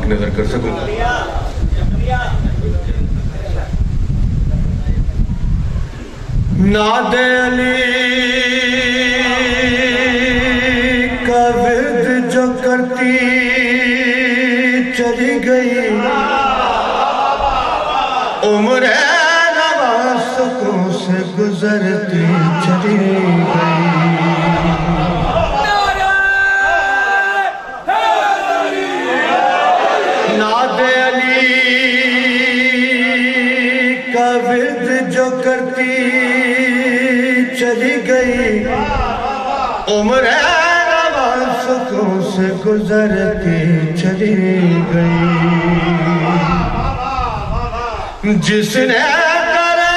आपकी नजर कर सकूं। नादे अली का विर्द जो करती चली गई, उम्र नवासों से गुजरती चली गई। नादे अली का विर्द जो करती चली गई, उम्र नवासों से गुजरती चली गई। जिसने करे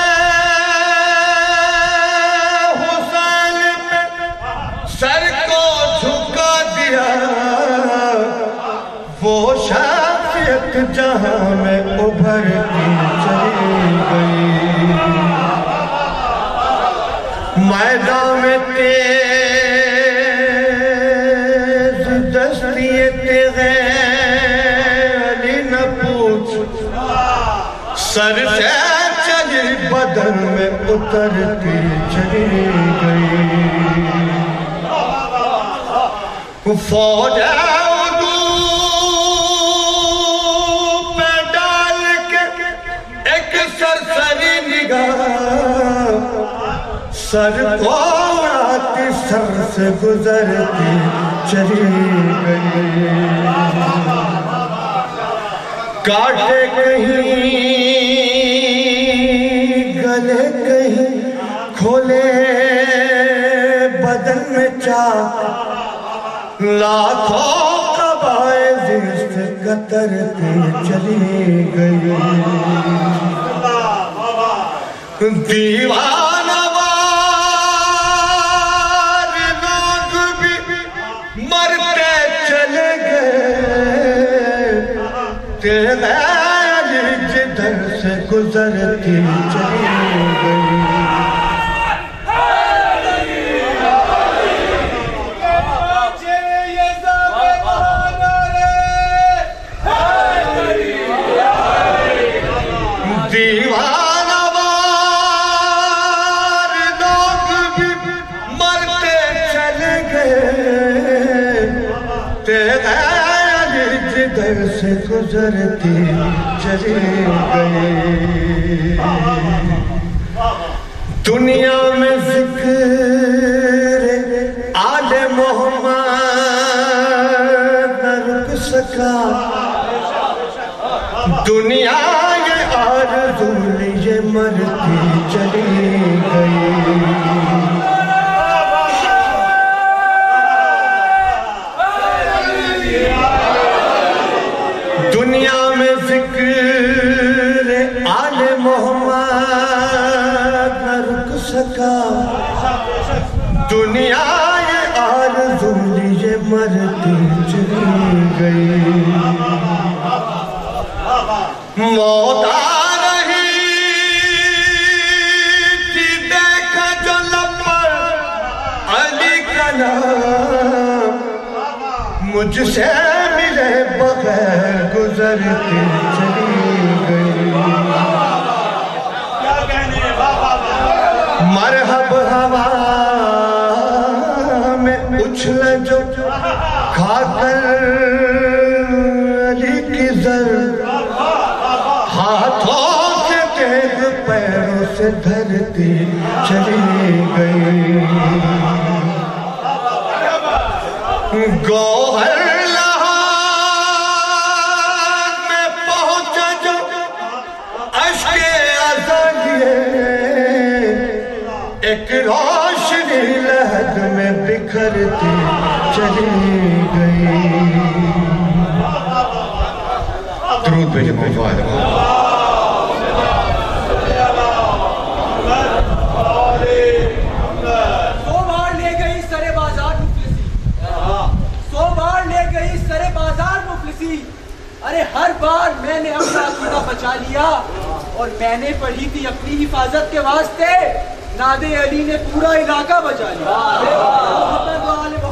हुसैन पे सर को झुका दिया, वो शख्सियत जहां में उभरती चली गई। मैदान में तेज दस्तिये तेरे अली न पूछ, सर से चली बदन में उतरती चली गई। फौज पे डाल के एक सरसरी निगाह, सर को आती सर से गुजरती चली गई। काटे कहीं गले कहीं खोले बदन में चाक, लाखों कबायद से कतरती चली गई। दीवाना वार लोग भी मरते चले गए, तेरे जिधर से गुजरती चली गई। दीवाना वार लोग भी मरते चले गए, तेरे जिधर से गुजरती चली गई। दुनिया में जिक्र आले मोहम्मद न रुक सका, दुनिया ये आरज़ू ये मरती चली गई। दुनिया में जिक्र आले मोहम्मद न रुक सका, दुनिया ये आरज़ू ये मरती चली गई। मौत आ रही थी देखा जो लब पर अली का नाम, मुझसे मिले बगैर गुजरती चली गई। मरहब हवा में उछल जो खाकर अली की जर, हाथों से तेज पैरों से धरती चली गई। गौहर लहाद में पहुंचा जो अश्के अज़लिए, एक रोशनी लहद में बिखरती चली गई। दरूद भेजे मोहम्मद। अरे हर बार मैंने अपना अकीदा बचा लिया और मैंने पढ़ी थी अपनी हिफाजत के वास्ते, नादे अली ने पूरा इलाका बचा लिया।